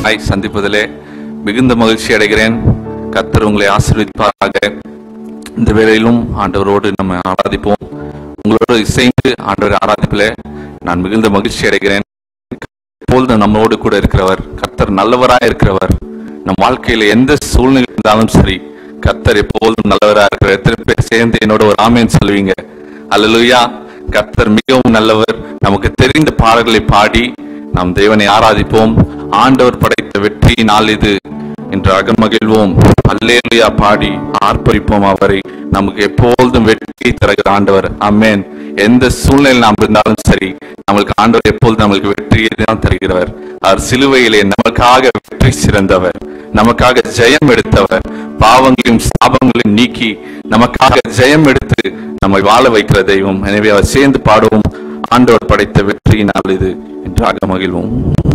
சந்திப்பதிலே மிகுந்த மகிழ்ச்சி அடைகிறேன். கர்த்தர் உங்களை ஆசீர்வதிப்பாராக. இந்த வேளையிலும் ஆண்டவரோடு நம்ம ஆராதிப்போம். உங்களோடு இசைந்து ஆண்டவரை ஆராதிப்பிலே நான் மிகுந்த மகிழ்ச்சி அடைகிறேன். எப்பொழுதும் நம்மோடு கூட இருக்கிறவர் கர்த்தர், நல்லவராக இருக்கிறவர். நம் வாழ்க்கையில எந்த சூழ்நிலை இருந்தாலும் சரி, கர்த்தர் எப்பொழுதும் நல்லவராக இருக்கிறவர். எத்தனை பேர் சேர்ந்து என்னோட ஒரு ஆமென் சொல்லுவீங்க? அல்லேலூயா. கர்த்தர் மிகவும் நல்லவர். நமக்கு தெரிந்த பாடல்களை பாடி நாம் தேவனை ஆராதிப்போம். ஆண்டவர் படைத்த வெற்றி நாள் இது என்று அகமகிழ்வோம். அல்லேலூயா பாடி ஆர்ப்பரிப்போம். அவரை நமக்கு எப்பொழுதும் வெற்றி தருகிற ஆண்டவர். ஆமென். எந்த சூழ்நிலை நாம் இருந்தாலும் சரி, நம்மளுக்கு ஆண்டவர் எப்பொழுதும் நம்மளுக்கு வெற்றியை தான் தருகிறவர். அவர் சிலுவையிலே நமக்காக வெற்றி சிறந்தவர், நமக்காக ஜெயம் எடுத்தவர். பாவங்களையும் சாபங்களையும் நீக்கி நமக்காக ஜெயம் எடுத்து நம்மை வாழ வைக்கிற தெய்வம். எனவே அவர் சேர்ந்து பாடுவோம். ஆண்டவர் படைத்த வெற்றி நாள் இது என்று அகமகிழ்வோம்.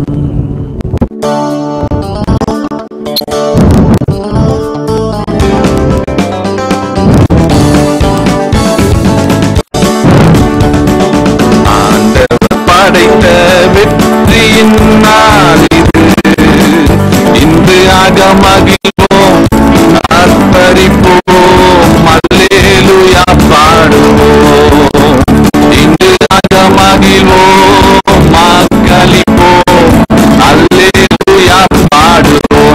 ஆண்டவர் படைத்த வெற்றியின் நாள் இது, இன்று அகமகிழ்வோம், ஆர்ப்பரிப்போம், அல்லேலூயா பாடுவோம். இன்று அகமகிழ்வோம், மக்களிப்போம், அல்லேலூயா பாடுவோம்.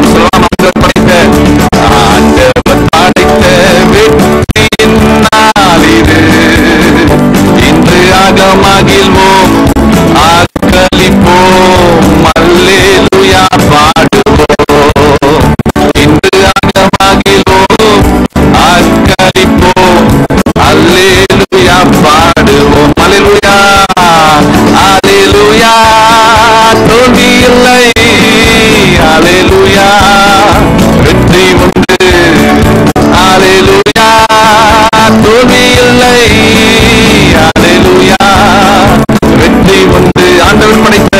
ஆண்டவர் படைத்த வெற்றியின் நாள் இது, இன்று அகமகிழ்வோம், ஆக்களிப்போம், அல்லேலூயா பாடுவோம். இன்று அகமகிழ்வோம், ஆக்களிப்போம், அல்லேலூயா பாடுவோம். அல்லேலூயா, அல்லேலூயா. தோல்வி இல்லை, அல்லேலூயா. வெற்றி உண்டு, அல்லேலூயா. தோல்வி இல்லை, அல்லேலூயா. வெற்றி உண்டு. ஆண்டவர் படைத்த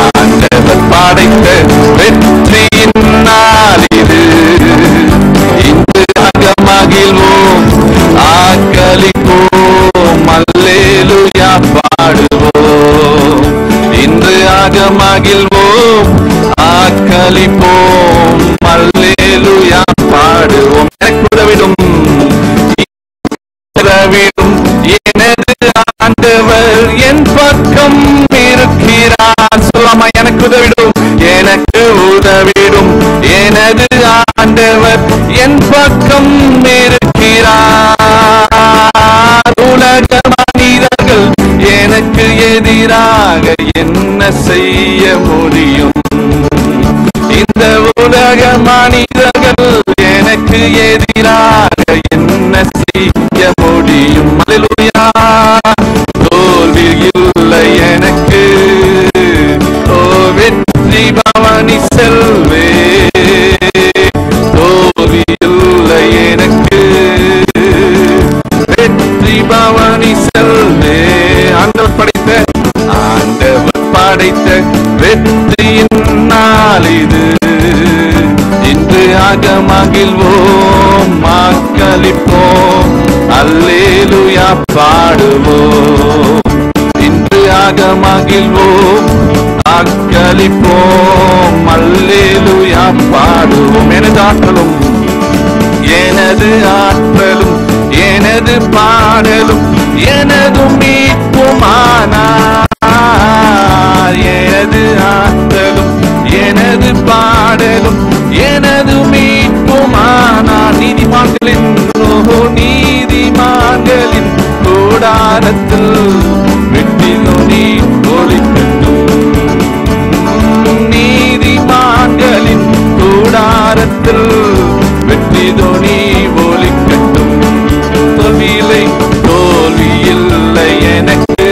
வெற்றியின் நாள் இது, இன்று அகமகிழ்வோம், ஆக்களிப்போம், அல்லேலூயா பாடுவோம். இன்று அகமகிழ்வோம், ஆக்களிப்போம், அல்லேலூயா பாடுவோம். எனக்கு உதவிடும் எனது ஆண்டவர் என் பக்கம் இருக்கிறார். சொல்லாமா? எனக்கு உதவிடும், எனக்கு உதவிடும் எனது ஆண்டவர் என் பக்கம் இருக்கிறார். உலக மனிதர்கள் எனக்கு எதிராக என்ன செய்ய முடியும்? இந்த உலக மனிதர்கள் எனக்கு எதிராக என்ன செய்ய முடியும்? அல்லேலூயா. தோல்வி இல்லை எனக்கு, ஓ வெற்றி பவனி செல்வே. தோல்வி இல்லை எனக்கு, வெற்றி பவனி செல்வே. ஆண்டவர் படைத்த வெற்றியின் நாள் இது, இன்று அகமகிழ்வோம், மக்களிப்போம், அல்லேலூயா பாடுவோம். இன்று அகமகிழ்வோம், மக்களிப்போம், அல்லேலூயா பாடுவோம். எனது ஆற்றலும் எனது ஆற்றலும் எனது பாடலும் எனது மீட்புமானார். எனது ஆற்றலும் எனது பாடலும் எனது மீட்புமானார். நீதிமான்களின் நீதிமான்களின் கூடாரத்தில் வெற்றி நொடி ஒலிக்கட்டும். நீதிமான்களின் கூடாரத்தில் வெற்றி தொனி ஒலிக்கட்டும். தோல்வியில்லை, தோல்வி இல்லை எனக்கு,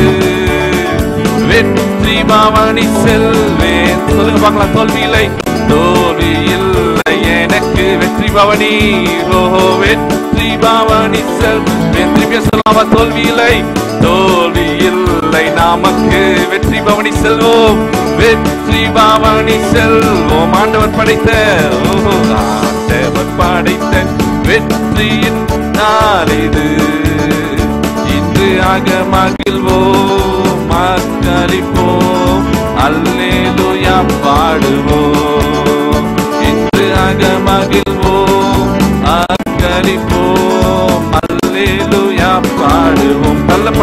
வெற்றி பவனி செல்வேன். சொல்லுங்க பார்க்கலாம். தோல்வியில்லை, தோல்வி இல்லை எனக்கு, வெற்றி பவனி, ஓஹோ வெற்றி பவனி செல்வேன். திரும்பிய சொல்லாம? தோல்வியில்லை, தோல்வி இல்லை நமக்கு, வெற்றி பவனி செல்வோம், வெற்றி பவனி செல்வோம். ஆண்டவர் படைத்த, ஓஹோ ஆண்டவர் படைத்த வெற்றியின் நாள் இது, இன்று அகமகிழ்வோம், மக்களிப்போம், அல்லேலூயா பாடுவோம். இன்று அகமகிழ்வோம், அக்களிப்போம், அல்லேலூயா பாடுவோம்.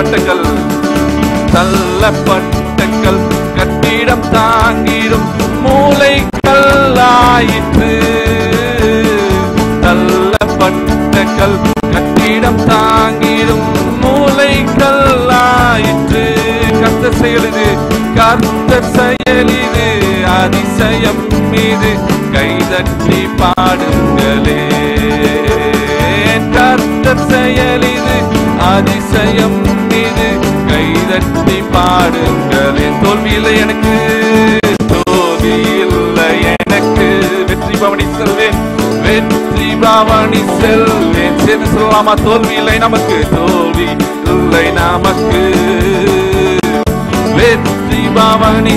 தள்ளப்பட்ட கல் கட்டிடம் தாங்கிடும் மூளை கல்லாயிற்று. தள்ளப்பட்ட கல் கட்டிடம் தாங்கிடும் மூளை கல்லாயிற்று. கர்த்தர் செயல் இது, கர்த்தர் செயல் இது, அதிசயம் மீது கைதட்டி பாடுங்களே. கர்த்தர் செயல் இது, அதிசயம் மீது கைதட்டி பாடுங்களே. தோல்வி இல்லை எனக்கு, தோல்வி இல்லை எனக்கு, வெற்றி பவனி செல்வேன், வெற்றி பவனி செல்வேன். சேர்ந்து சொல்லலாமா? தோல்வி இல்லை நமக்கு, தோல்வி இல்லை நமக்கு, வெற்றி பவனி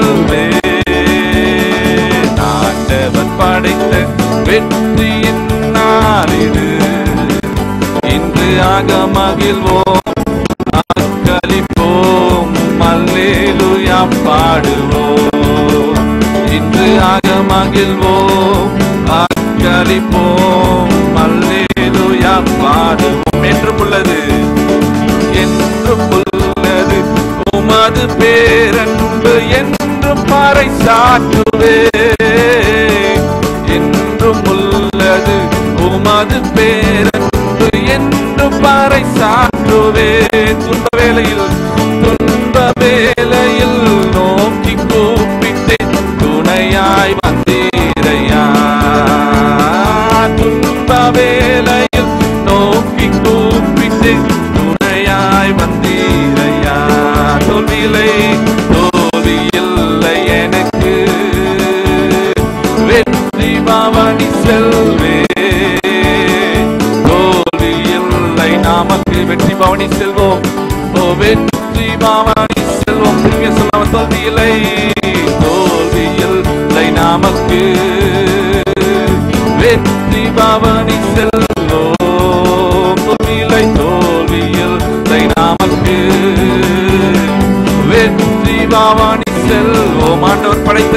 செல்வேன். ஆண்டவர் படைத்த வெற்றியின் நாள் இது. இன்று அகமகிழ்வோம், அக்களிப்போம், அல்லேலூயா பாடுவோம். இன்று அகமகிழ்வோம், அக்களிப்போம், அல்லேலூயா பாடுவோம். என்றும் உள்ளது, என்றும் உள்ளது உமது பேரன்பு, என்றும் பறைசாற்றுவே. என்றும் உள்ளது உமது பேரன்பு, என்றும் பறைசாற்றுவே. துன்ப வேளையில் நோக்கி கூப்பிட்டேன், துணையாய் வந்தீரையா. துன்ப வேளையில் நோக்கி கூப்பிட்டேன், துணையாய் வந்தீரையா. தோல்வி இல்லை, தோல்வி இல்லை எனக்கு, வெற்றி பவனி செல்வே. தோல்வி இல்லை நமக்கு, வெற்றி பவனி செல்வோம். ஓ வெற்றி பவனி செல்வோம். திரும்பிய சொல்லாம, தோல்வி இல்லை, தோல்வி இல்லை நமக்கு, வெற்றி பவனி செல்வோம். தோல்வி இல்லை, தோல்வி இல்லை நமக்கு, வெற்றி பவனி செல்வோம். ஆண்டவர் படைத்த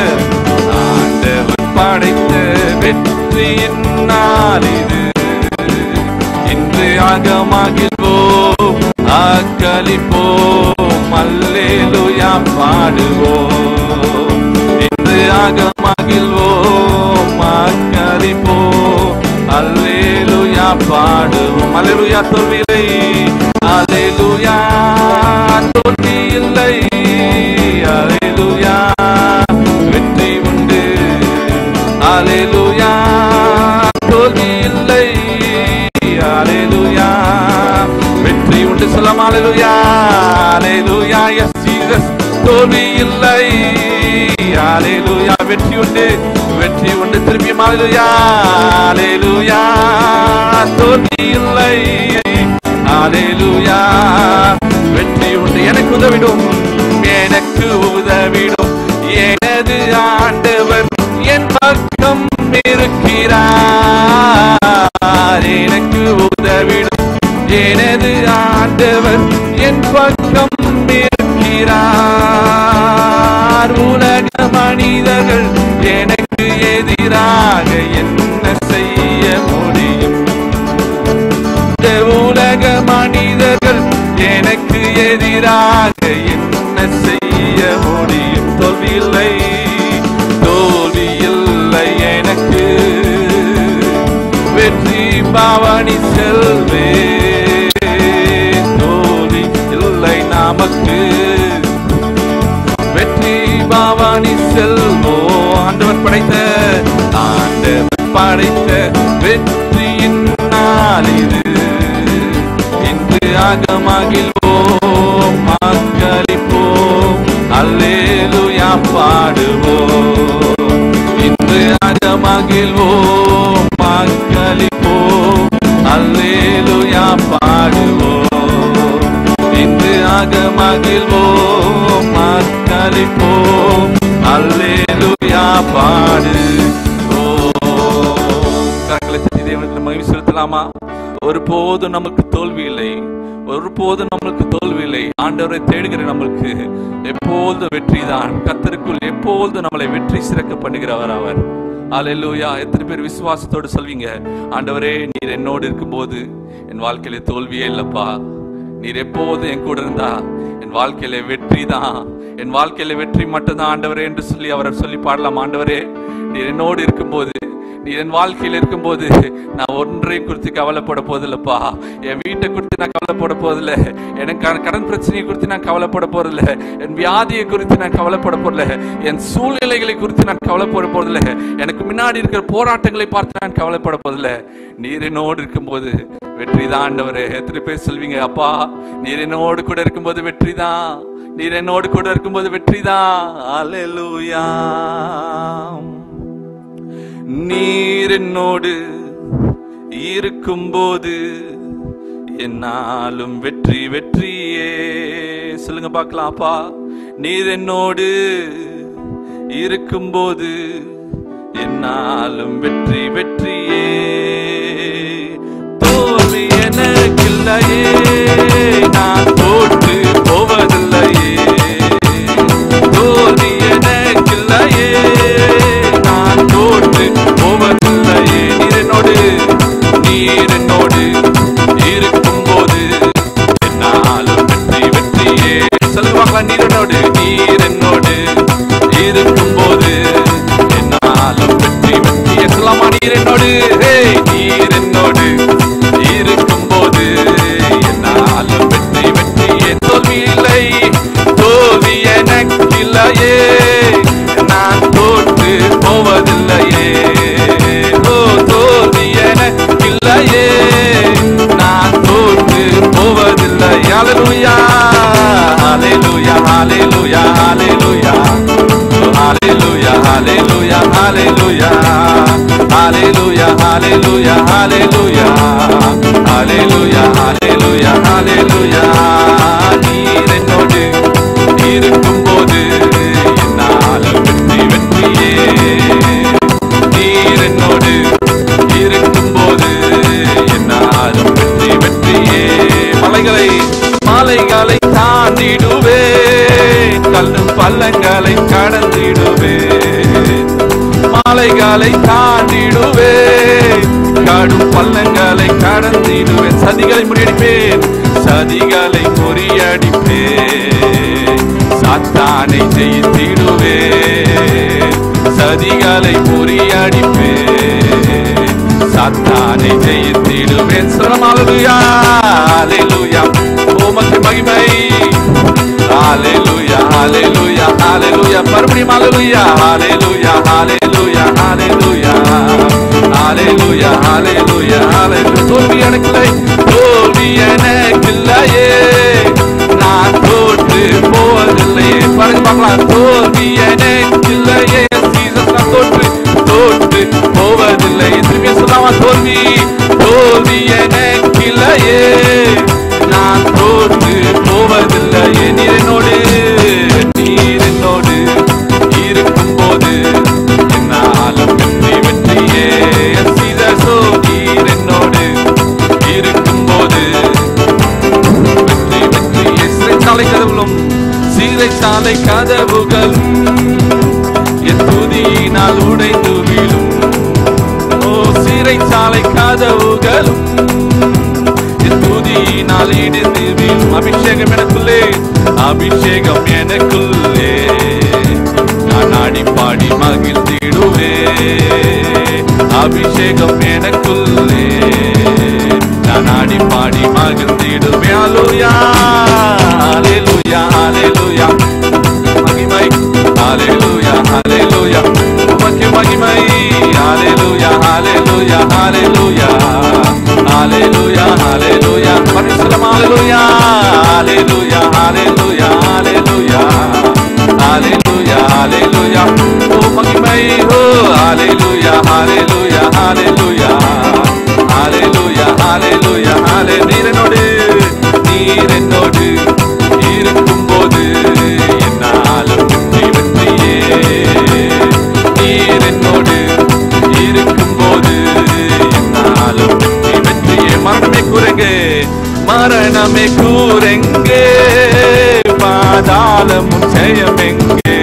வெற்றியின் நாள் இது. இன்று அகமகிழ்வோம், அக்களிப்போம், அல்லேலூயா பாடுவோம். இன்று அகமகிழ்வோம், அக்களிப்போம், அல்லேலூயா பாடுவோம். அல்லேலூயா. தோல்வி இல்லை, அல்லேலூயா, தோல்வி இல்லை, அல்லேலூயா, வெற்றி உண்டு, அல்லேலூயா, தோல்வி இல்லை, அல்லேலூயா, வெற்றி உண்டு. சொல்லலாம், அல்லேலூயா, அல்லேலூயா, எஸ் ஜீசஸ். தோல்வி இல்லை, அல்லேலூயா, வெற்றி உண்டு, வெற்றி உண்டு. திருப்பியும் அல்லேலூயா, அல்லேலூயா, தோல்வி இல்லை, அல்லேலூயா, வெற்றி உண்டு. எனக்கு உதவிடும், எனக்கு உதவிடும், எனது ஆண்டவர் என் பக்கம் இருக்கிறார். எனக்கு உதவிடும், எனது ஆண்டவர் என் பக்கம் இருக்கிறார். உலக மனிதர்கள் எனக்கு எதிராக என்ன செய்ய முடியும்? உலக மனிதர்கள் எனக்கு எதிராக என்ன செய்ய முடியும்? தோல்வி இல்லை, தோல்வி இல்லை எனக்கு, வெற்றி பவனி செல்வே. தோல்வி இல்லை நமக்கு, வெற்றி பவனி செல்வோ. ஆண்டவர் படைத்த வெற்றியின் நாள் இது. இன்று அகமகிழ்வோம், அக்களிப்போம், அல்லேலூயா பாடுவோம். இன்று அகமகிழ்வோம், அக்களிப்போம், அல்லேலூயா பாடுவோம். இன்று அகமகிழ்வோம், அக்களிப்போம், அல்லேலூயா பாடுவோம். கரங்களை தட்டி தேவனுக்கு மகிமை செலுத்தலாமா? ஒருபோதும் நமக்கு தோல்வி இல்லை, ஒருபோதும் நம்மளுக்கு தோல்வி இல்லை. ஆண்டவரை தேடுகிற நம்மளுக்கு எப்போதும் வெற்றிதான். கர்த்தருக்குள் எப்போதும் நம்மளை வெற்றி சிறக்க பண்ணுகிறவர் அவர். அல்லேலூயா. எத்தனை பேர் விசுவாசத்தோடு சொல்வீங்க, ஆண்டவரே நீர் என்னோடு இருக்கும்போது என் வாழ்க்கையில தோல்வியே இல்லப்பா, நீர் எப்போதும் என் கூட இருந்தா என் வாழ்க்கையில வெற்றி தான், என் வாழ்க்கையில வெற்றி மட்டும்தான் ஆண்டவரே என்று சொல்லி அவரை சொல்லி பாடலாம். ஆண்டவரே நீர் என்னோடு இருக்கும்போது, நீ என் வாழ்க்கையில் இருக்கும்போது நான் ஒன்றை குறித்து கவலைப்பட போதில்லப்பா. என் வீட்டை குறித்து நான் கவலைப்பட போதில்லை, எனக்கு கடன் பிரச்சனையை குறித்து நான் கவலைப்பட போறதில்லை, என் வியாதியை குறித்து நான் கவலைப்பட போறதில்லை, என் சூழ்நிலைகளை குறித்து நான் கவலைப்பட போறதில்லை, எனக்கு முன்னாடி இருக்கிற போராட்டங்களை பார்த்து நான் கவலைப்பட போதில்லை. நீர் என்னோடு இருக்கும்போது வெற்றி தான் ஆண்டவரே. எத்தனை பேர் சொல்வீங்க, அப்பா நீர் என்னோடு கூட இருக்கும்போது வெற்றி தான், நீர் என்னோடு கூட இருக்கும்போது வெற்றி தான். அல்லேலூயா. நீர் என்னோடு இருக்கும்போது என்னாலும் வெற்றி வெற்றியே. சொல்லுங்க பார்க்கலாம். அப்பா நீர் என்னோடு இருக்கும்போது என்னாலும் வெற்றி வெற்றியே. தோல்வி எனக்கில்லையே, நான் தோற்று போவதில்லையே, தோல்வி எனக்கில்லையே, நான் தோற்று போவதில்லையே. நீர் என்னோடு, நீர் என்னோடு இருக்கும்போது என்னாலும் வெற்றி வெற்றியே. சொல்லுவாங்களா, நீர் என்னோடு, நீர் என்னோடு இருக்கும்போது என்னாலும் வெற்றி வெற்றியே. சொல்லாமா, நீர் என்னோடு, நீர் என்னோடு இருக்கும்போது என்னாலும் வெற்றி வெற்றியே. தோல்வி இல்லை, தோல்வி எனக்கில்லையே, நான் தோற்று போவதில்லையே, ஓ தோல்வி எனக்கில்லையே, நான் தோற்று போவதில்லை. ஹல்லேலூயா, ஹல்லேலூயா, ஹல்லேலூயா, ஹல்லேலூயா, ஹல்லேலூயா, ஹல்லேலூயா, ஹல்லேலூயா, ஹல்லேலூயா, ஹல்லேலூயா, ஹல்லேலூயா, ஹல்லேலூயா, ஹல்லேலூயா, ஹல்லேலூயா. நீர் என்னோடு இருக்கும்போது என்னாலும் வெற்றி வெற்றியே. நீர் என்னோடு இருக்கும்போது என்னாலும் வெற்றி வெற்றியே. மலைகளை மலைகளை தாண்டிடுவேன், கல்லும் பள்ளங்களை கடந்திடுவேன், மலைகளை தாண்டிடுவேன், கடும் பள்ளங்களை கடந்திடுவேன். சதிகளை முறியடிப்பேன், சதிகளை முறியடிப்பேன், சாத்தானை ஜெயித்திடுவேன், சதிகளை முறியடிப்பேன், சாத்தானை ஜெயித்திடுவேன். ஹல்லேலூயா, ஹல்லேலூயா, உமக்கு மகிமை. ஹல்லேலூயா, ஹல்லேலூயா, ஹல்லேலூயா, மறுபடியும் ஹல்லேலூயா, ஹல்லேலூயா, ஹல்லேலூயா, ஹல்லேலூயா, ஹல்லேலூயா, ஹல்லேலூயா, ஹல்லேலூயா. தோல்வி எனக்கில்லை, தோல்வி எனக்கில்லையே, நான் தோற்று போவதில்லையே. பாருங்க பார்க்கலாம். தோல்வி எனக்கில்லையே, ஜீசஸ் நான் தோற்று தோற்று போவதில்லை. திரும்பி சொல்லாமா, தோல்வி தோல்வி எனக்கில்லையே, நான் தோற்று போவதில்லையே. நீர் என்னோடு, நீர் என்னோடு இருக்கும்போது என்னாலும் வெற்றி வெற்றியே. சீதசோ நீர் என்னோடு இருக்கும்போது வெற்றி வெற்றியே. சிறைச்சாலை கதவுகளும், சிறைச்சாலை கதவுகளும் என் துதியினால் உடைந்து வீழும். ஓ சிறைச்சாலை கதவுகளும் என் துதியினால் இடிந்து வீழும். அபிஷேகம் எனக்குள்ளே, அபிஷேகம் எனக்குள்ளே, நான் ஆடி பாடி மகிழ்ந்திடுவே. அபிஷேகம் எனக்குள்ளே, நான் ஆடி பாடி மகிழ்ந்திடுவே. ஹல்லேலூயா, ஹல்லேலூயா, ஹல்லேலூயா, மகிமை. ஹல்லேலூயா, ஹல்லேலூயா, உமக்கு மகிமை. ஹல்லேலூயா, ஹல்லேலூயா, ஹல்லேலூயா, ஹல்லேலூயா, ஹல்லேலூயா. பரிசுத்தம். ஹல்லேலூயா, ஹல்லேலூயா, ஹல்லேலூயா, ஹல்லேலூயா, ஹல்லேலூயா, ஹல்லேலூயா, ஓ மகிமை. ஓ ஹல்லேலூயா, ஹல்லேலூயா, ஹல்லேலூயா, ஹல்லேலூயா, ஹல்லேலூயா, ஹல்லே. நீர் என்னோடு, நீர் என்னோடு இருக்கும்போது என்னாலும் வெற்றி வெற்றியே. நீர் என்னோடு இருக்கும்போது என்னாலும் வெற்றி வெற்றியே. மரணமே மரணமே கூரெங்கே, பாதாளமும் ஜெயமெங்கே.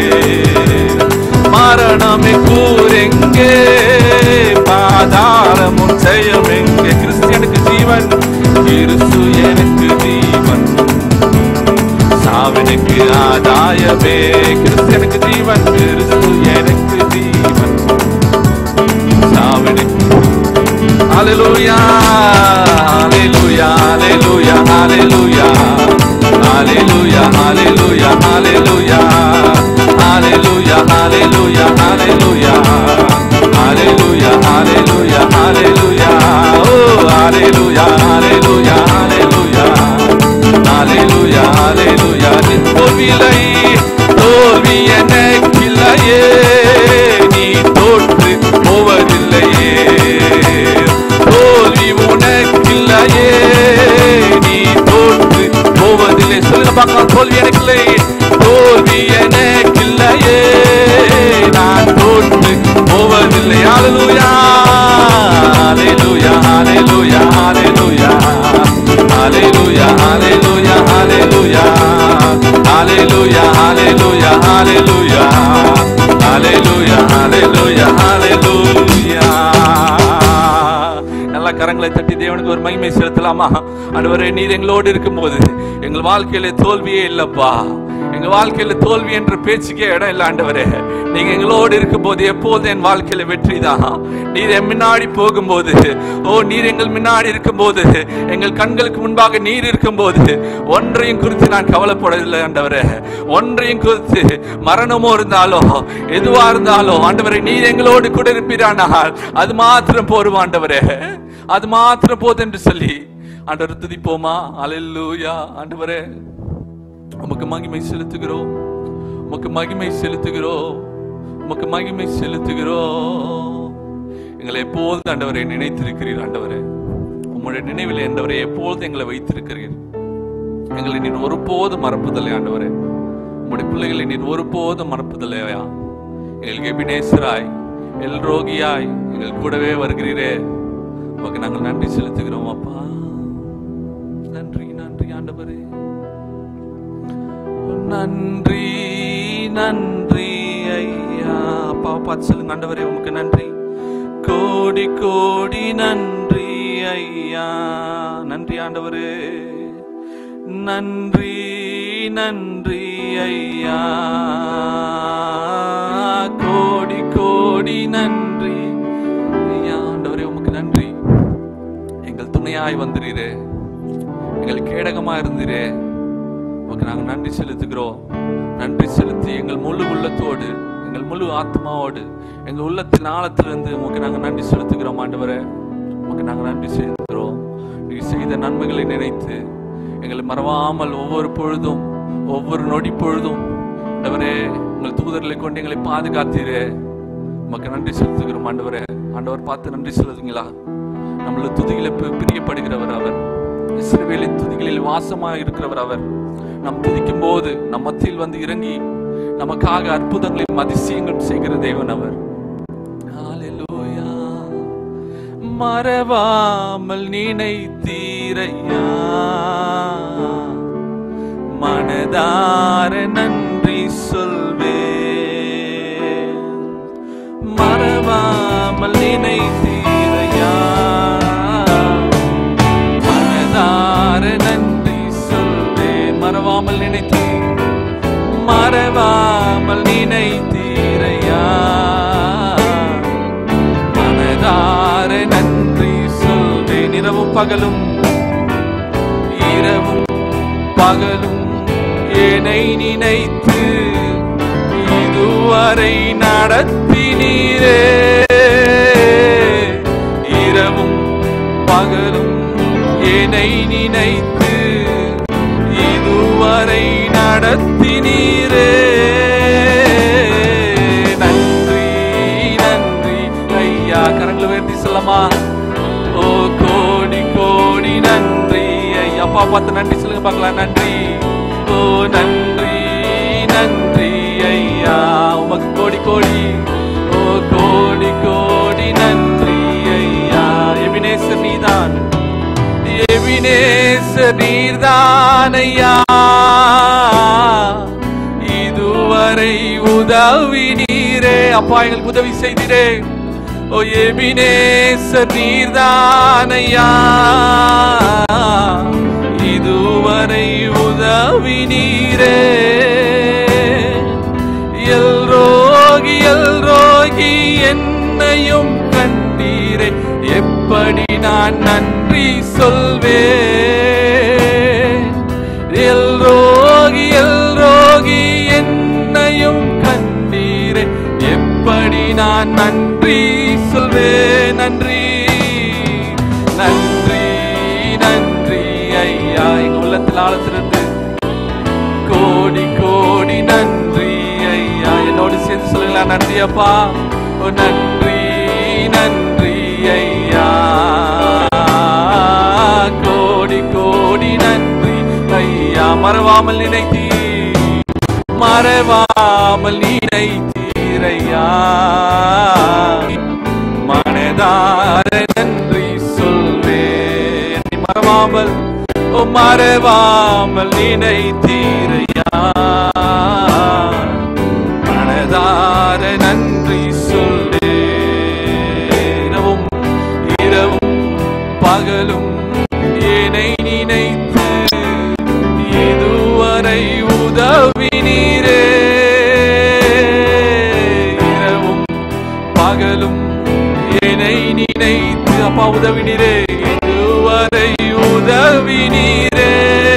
மரணமே கூரெங்கே, பாதாளமும் ஜெயமெங்கே. கிறிஸ்து எனக்கு ஜீவன், கிறிஸ்து எனக்கு ஜீவன், சாவனுக்கு ஆதாயமே. கிறிஸ்து எனக்கு ஜீவன், கிறிஸ்து எனக்கு ஜீவன், சாவனுக்கு. ஹல்லேலூயா ஹல்லேலூயா ஹல்லேலூயா ஹல்லேலூயா ஹல்லேலூயா ஹல்லேலூயா ஹல்லேலூயா ஹல்லேலூயா ஹல்லேலூயா ஹல்லேலூயா ஹல்லேலூயா ஹல்லேலூயா ஹல்லேலூயா ஓ ஹல்லேலூயா ஹல்லேலூயா ஹல்லேலூயா ஹல்லேலூயா ஹல்லேலூயா. தோல்வியில்லை, தோல்வி எனக்கில்லையே, நீ தோற்று போவதில்லையே. தோல்வி உனக்கில்லையே, நீ தோற்று போவதில்லை. சொல்லுங்க பார்க்கலாம். தோல்வி எனக்கில்லை, தோல்வி எனக்கில்லையே, நான் தோற்று போவதில்லை. ஹல்லேலூயா ஹல்லேலூயா ஹல்லேலூயா ஹல்லேலூயா ஹல்லேலூயா ஹல்லேலூயா ஹல்லேலூயா ஹல்லேலூயா ஹல்லேலூயா ஹல்லேலூயா ஹல்லேலூயா ஹல்லேலூயா ஹல்லேலூயா. நல்ல கரங்களை தட்டி தேவனுக்கு ஒரு மகிமை செலுத்தலாமா? ஆண்டவரே, நீர் எங்களோடு இருக்கும்போது எங்கள் வாழ்க்கையில தோல்வியே இல்லப்பா. எங்க வாழ்க்கையில தோல்வி என்ற பேச்சுக்கே இடம் இல்லை ஆண்டவரே. நீங்க எங்களோடு இருக்கும் போது எப்போது என் வாழ்க்கையில வெற்றி தான். நீர் என் முன்னாடி போகும்போது, ஓ நீர் எங்கள் முன்னாடி இருக்கும் போது, எங்கள் கண்களுக்கு முன்பாக நீர் இருக்கும் போது, ஒன்றையும் குறித்து நான் கவலைப்படவில்லை ஆண்டவரே. ஒன்றையும் குறித்து மரணமோ இருந்தாலும் எதுவா இருந்தாலும் ஆண்டவரே, நீர் எங்களோடு கூட இருப்பீரானால் அது மாத்திரம் போரும் ஆண்டவரே, அது மாத்திரம் போது என்று சொல்லி ஆண்டவர் துதிப்போமா? அல்லேலூயா. ஆண்டவரே, உமக்கு மகிமை செலுத்துகிறோம், உமக்கு மகிமை செலுத்துகிறோம், உமக்கு மகிமை செலுத்துகிறோம். எங்களை எப்போது ஆண்டவரை நினைத்திருக்கிறீர் ஆண்டவரே. உம்முடைய நினைவில் ஆண்டவரை எப்போது எங்களை வைத்திருக்கிறீர். எங்களை நீர் ஒருபோதும் மறப்பதில்லை ஆண்டவரே. உம்முடைய பிள்ளைகளை நீர் ஒருபோதும் மறப்பதில்லையா? எங்களுக்கு எபினேசராய், எல்ரோகியாய் எங்கள் கூடவே வருகிறீரே. உமக்கு நாங்கள் நன்றி செலுத்துகிறோம் அப்பா. நன்றி நன்றி ஆண்டவரே. நன்றி நன்றி ஐயா. அப்பா பார்த்து சொல்லுங்க ஆண்டவரே, உமக்கு நன்றி. கோடி கோடி நன்றி ஐயா. நன்றி ஆண்டவரே, நன்றி நன்றி ஐயா. கோடி கோடி நன்றி ஐயா. ஆண்டவரே, உமக்கு நன்றி. எங்கள் துணையாய் வந்தீரே, எங்கள் கேடகமா இருந்தீரே. நாங்கள் நன்றி செலுத்துகிறோம். நன்றி செலுத்தி எங்கள் முழு உள்ளத்தோடு, எங்கள் முழு ஆத்மாவோடு, எங்கள் உள்ளத்தின் ஆழத்திலிருந்து உமக்கு நாங்கள் நன்றி செலுத்துகிறோம் ஆண்டவரே. உமக்கு நாங்கள் நன்றி செலுத்துகிறோம். நீ செய்த நன்மைகளை நினைத்து எங்களை மறவாமல் ஒவ்வொரு பொழுதும், ஒவ்வொரு நொடி பொழுதும் ஆண்டவரே உங்கள் தூதர்களை கொண்டு எங்களை பாதுகாத்தீரே. உமக்கு நன்றி செலுத்துகிறோம் ஆண்டவரே. ஆண்டவர் பார்த்து நன்றி செலுத்துங்களா? நம்மள துதிகளை பிரியப்படுகிறவர் அவர். இஸ்ரவேலின் துதிகளில் வாசமாக இருக்கிறவர் அவர். நாம் துதிக்கும் போது நம் மத்தியில் வந்து இறங்கி நமக்காக அற்புதங்களையும் அதிசயங்களும் செய்கிற தேவன் அவர். ஹல்லேலூயா. மறவாமல் நினைத்தீரையா, மனதார நன்றி சொல்வே. மறவாமல் நினைத்தீரையா, மனதார நன்றி சொல்வே. மறவாமல் நினைத்தீர், மறவாமல் நினைத்தீரையா, மனதார நன்றி சொல்வேன். இரவும் பகலும், இரவும் பகலும் என்னை நினைத்து இதுவரை நடத்தினீரே. இரவும் பகலும் என்னை நினைத்து இதுவரை நடத்தினீரே. நன்றி நன்றி ஐயா. கரங்களை உயர்த்தி சொல்லமா? ஓ கோடி கோடி நன்றி ஐயா. அப்பா பார்த்து நன்றி சொல்லுங்க பார்க்கலாம். நன்றி, ஓ நன்றி நன்றி ஐயா. உமக்கு கோடி கோடி, ஓ கோடி கோடி நன்றி ஐயா. எபினேசர் நீதான், எபினேசர் நீர்தானையா, இதுவரை உதவி நீரே. அப்பா எங்களுக்கு உதவி செய்தீரே. ஓ எபினேசர் நீர்தானையா, இதுவரை உதவி நீரே. எல்ரோகி எல்ரோகி என்னையும் கண்டீரே, எப்படி நான் நன்றி சொல்வேன். எல்ரோகி எல்ரோகி என்னையும் கண்டீரே, எப்படி நான் நன்றி சொல்வேன். நன்றி நன்றி நன்றி ஐயா. எங்க உள்ளத்தில் ஆழத்திலிருந்து கோடி கோடி நன்றி ஐயா. என்னோடு சேர்ந்து சொல்லுங்களா, நன்றி அப்பா. ஓ நன்றி நன்றி ஐயா. கோடி கோடி நன்றி ஐயா. மறவாமல் நினைத்தீர், மறவாமல் நினைத்தீரையா. மனதார நன்றி சொல்வேன். மறவாமல் ஓ மறவாமல் நினைத்தீரையா. மனதார நன்றி சொல்வேன். இரவும் பகலும் என்னை நினைத்து இதுவரை உதவி நீரே. இரவும் பகலும் என்னை நினைத்து அப்பா உதவி நீரே. இதுவரை உதவி நீரே.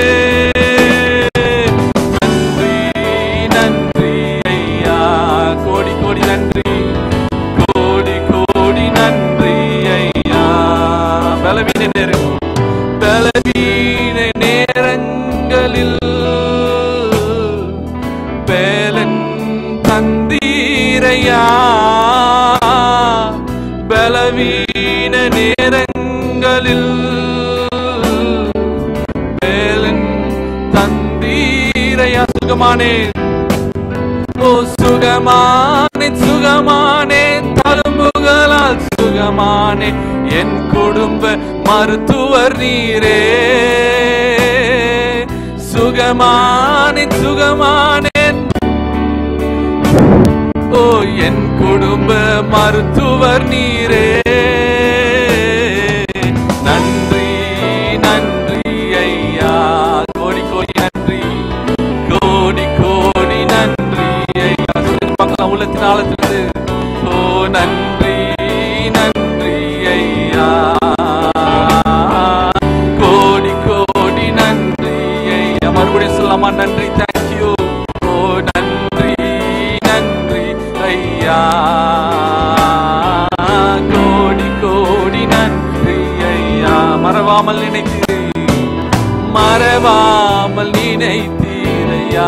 நன்றி நன்றி ஐயா. கோடி கோடி நன்றி, கோடி கோடி நன்றி ஐயா. பலவீன நேரங்களில் பேலன் தந்தீரையா. பலவீன நேரங்களில் பேலன் தந்தீரையா. சுகமானே ஓ சுகமானே சுகமானே, தழும்புகளால் சுகமானே. என் குடும்ப மருத்துவர் நீரே. சுகமானே சுகமானே, ஓ என் குடும்ப மருத்துவர் நீரே. நன்றி நன்றி ஐயா. கோடி கோடி நன்றி, கோடி கோடி நன்றி ஐயா. சொல்லுங்க உள்ளத்தின் ஆழத்திலிருந்து. ஓ நன்றி நன்றி ஐயா. கோடி கோடி நன்றி ஐயா. மறுபடியும் சொல்லலாமா? நன்றி, தேங்க்யூ. ஓ நன்றி நன்றி ஐயா. கோடி கோடி நன்றி ஐயா. மறவாமல் நினைத்தீர், மறவாமல் நினைத்தீரையா.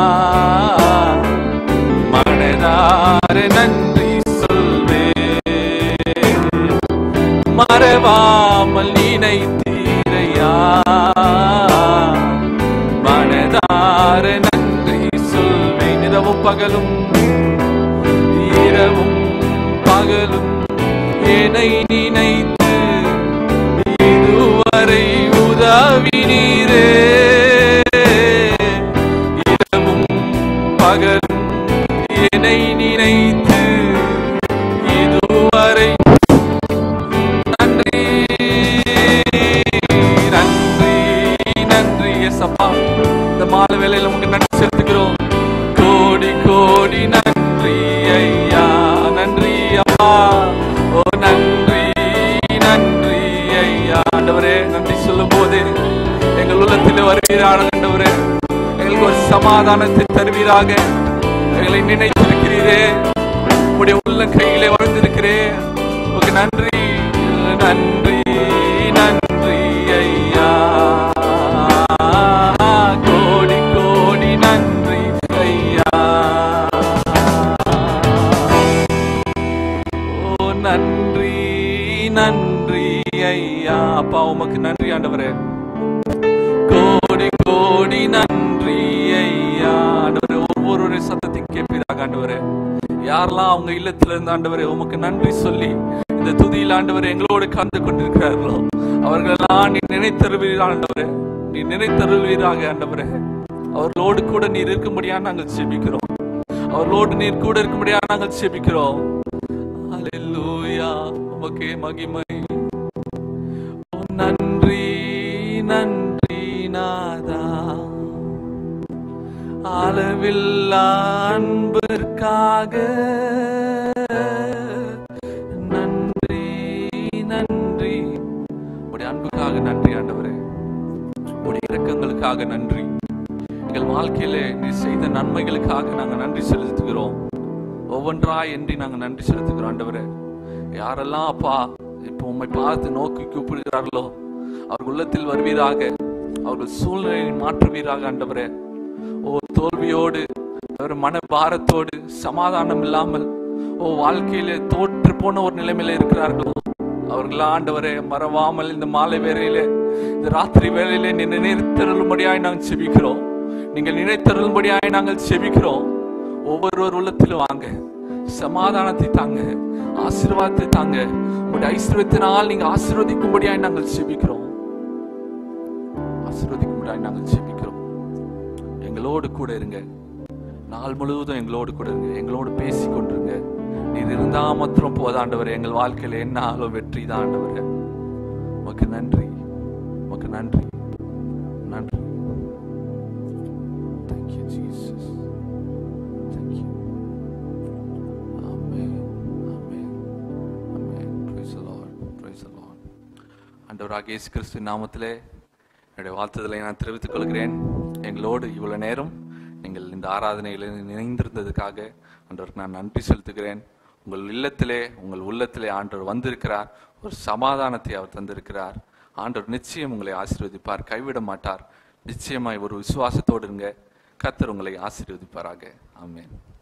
மனதார நன்றி சொல்வேன். மறவாமல் நினைத்தீரையா. மனதார நன்றி சொல்வேன். இரவும் பகலும், இரவும் பகலும் என்னை நினைத்து இதுவரை உதவி நீரே. இரவும் பகலும் என்னை நினைத்து இதுவரை. நன்றி நன்றி நன்றி ஏசப்பா. இந்த மாலை வேளையில் உங்க நன்றி செலுத்துகிறோம். கோடி கோடி நன்றி ஐயா. நன்றி அப்பா. ஓ நன்றி நன்றி ஐயா. ஆண்டவரே, நன்றி சொல்லும் போது எங்கள் உள்ளத்தில் வருவீராக. ஆண்டவரே, எங்களுக்கு ஒரு சமாதானத்தை தருவீராக. எங்களை நினைத்திருக்கிறீரே, உங்களுடைய உள்ள கையிலே வாழ்ந்திருக்கிறேன். உங்களுக்கு நன்றி நன்றி நன்றி ஐயா. கோடி கோடி நன்றி ஐயா. ஓ நன்றி நன்றி ஐயா. அப்பா உமக்கு நன்றி ஆண்டவரே. கோடி கோடி நன்றி ஐயா. ஆண்டவரே, ஒவ்வொரு சத்தத்தையும் கேட்பீராக ஆண்டவரே. யாரெல்லாம் அவங்க இல்லத்துல இருந்து ஆண்டவரே உமக்கு நன்றி சொல்லி இந்த துதியில் ஆண்டவரே எங்களோடு கலந்து கொண்டிருக்கிறார்களோ அவர்களெல்லாம் நீ நினைத்தருவீர் ஆண்டவரே, நீ நினைத்தருவீராக ஆண்டவரே. அவர்களோடு கூட நீர் இருக்கும்படியா நாங்கள் செபிக்கிறோம். அவர்களோடு நீர் கூட இருக்கும்படியா நாங்கள் செபிக்கிறோம். அல்லேலூயா, உமக்கே மகிமை. நன்றி நன்றி நாதா, அளவில்லா அன்பிற்காக நன்றி நன்றி. உடைய அன்புக்காக நன்றி ஆண்டவரே, உடைய இரக்கங்களுக்காக நன்றி. எங்கள் வாழ்க்கையிலே நீ செய்த நன்மைகளுக்காக நாங்கள் நன்றி செலுத்துகிறோம். ஒவ்வொன்றாய் என்று நாங்கள் நன்றி செலுத்துகிறோம் ஆண்டவரே. யாரெல்லாம் அப்பா இப்போ உம்மை பார்த்து நோக்கி கூப்பிடுகிறார்களோ அவர்கள் உள்ளத்தில் வருவீராக, அவர்கள் சூழ்நிலையை மாற்றுவீராக ஆண்டவரே. தோல்வியோடு மன பாரத்தோடு சமாதானம் இல்லாமல் வாழ்க்கையில தோற்று போன ஒரு நிலைமையில இருக்கிறார்களோ அவர்கள் ஆண்டவரே மறவாமல் இந்த மாலை வேளையிலே, இந்த ராத்திரி வேளையிலே நீ நினைத்தருளும்படியாய் நாங்கள் செபிக்கிறோம். நீங்கள் நினைத்தருளும்படியாய் நாங்கள் செபிக்கிறோம். ஒவ்வொருவர் உள்ளத்திலும் வாங்க, சமாதானத்தை தாங்க, ஆசீர்வாதத்தை தாங்க. உங்களுடைய ஐஸ்வர்யத்தினால் நீங்க ஆசீர்வதிக்கும்படியாய் நாங்கள் செபிக்கிறோம். ஆசீர்வதிக்கும்படியாய் நாங்கள் செபிக்கிறோம். எங்களோடு கூட இருங்க, நாள் முழுவதும் எங்களோடு கூட இருங்க, எங்களோடு பேசி கொண்டிருங்க. நீர் இருந்தா மாத்திரம் போதாண்டவரே, எங்கள் வாழ்க்கையில என்ன ஆளும் வெற்றி தான் ஆண்டவரே. உமக்கு நன்றி, உமக்கு நன்றி, நன்றி. Thank you Jesus. Thank you. Amen. Amen. Amen. Praise the Lord. Praise the Lord. ஆண்டவராகிய இயேசு கிறிஸ்துவின் நாமத்திலே என்னுடைய வாழ்த்துதலை நான் தெரிவித்துக் கொள்கிறேன். எங்களோடு இவ்வளவு நேரம் நீங்கள் இந்த ஆராதனையில் இணைந்திருந்ததுக்காக ஆண்டவருக்கு நான் நன்றி செலுத்துகிறேன். உங்கள் இல்லத்திலே, உங்கள் உள்ளத்திலே ஆண்டவர் வந்திருக்கிறார். ஒரு சமாதானத்தை அவர் தந்திருக்கிறார். ஆண்டவர் நிச்சயம் உங்களை ஆசீர்வதிப்பார், கைவிட மாட்டார். நிச்சயமாய் ஒரு விசுவாசத்தோடு இருங்க. கர்த்தர் உங்களை ஆசீர்வதிப்பாராக. ஆமென்.